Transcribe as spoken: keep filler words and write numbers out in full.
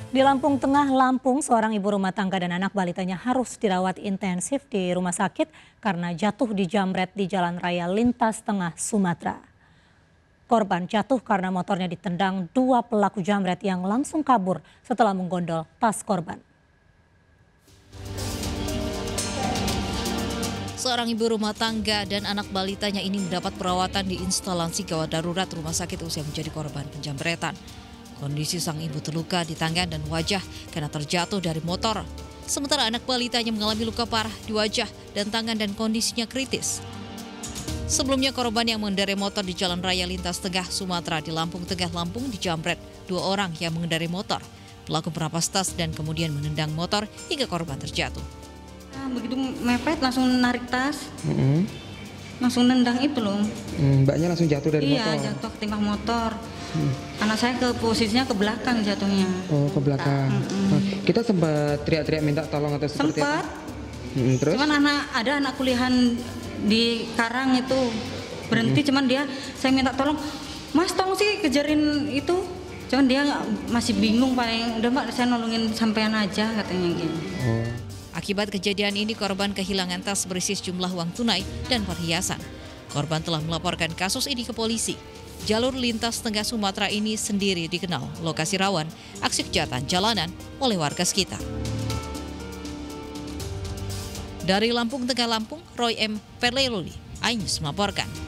Di Lampung Tengah, Lampung, seorang ibu rumah tangga dan anak balitanya harus dirawat intensif di rumah sakit karena jatuh di jambret di Jalan Raya Lintas Tengah, Sumatera. Korban jatuh karena motornya ditendang dua pelaku jambret yang langsung kabur setelah menggondol tas korban. Seorang ibu rumah tangga dan anak balitanya ini mendapat perawatan di instalasi gawat darurat rumah sakit usai menjadi korban penjambretan. Kondisi sang ibu terluka di tangan dan wajah karena terjatuh dari motor. Sementara anak balitanya mengalami luka parah di wajah dan tangan dan kondisinya kritis. Sebelumnya korban yang mengendarai motor di Jalan Raya Lintas Tengah, Sumatera di Lampung Tengah, Lampung dijambret dua orang yang mengendarai motor. Pelaku merampas tas dan kemudian menendang motor hingga korban terjatuh. Begitu mepet langsung narik tas, mm-hmm. langsung nendang itu loh. Hmm, mbaknya langsung jatuh dari iya, motor? Iya, jatuh ketimbang motor. Hmm. Anak saya ke posisinya ke belakang jatuhnya. Oh, ke belakang. Mm-hmm. Nah, kita sempat teriak-teriak minta tolong atau seperti sempat. apa? Hmm, terus? Cuman anak ada anak kuliahan di Karang itu berhenti, hmm. cuman dia saya minta tolong, Mas tolong sih kejarin itu. Cuman dia masih bingung, paling udah Mbak saya nolongin sampean aja katanya gitu. Oh. Akibat kejadian ini korban kehilangan tas berisi sejumlah uang tunai dan perhiasan. Korban telah melaporkan kasus ini ke polisi. Jalur lintas Tengah Sumatera ini sendiri dikenal lokasi rawan aksi kejahatan jalanan oleh warga sekitar. Dari Lampung Tengah, Lampung, Roy M. Perleiruli, iNews melaporkan.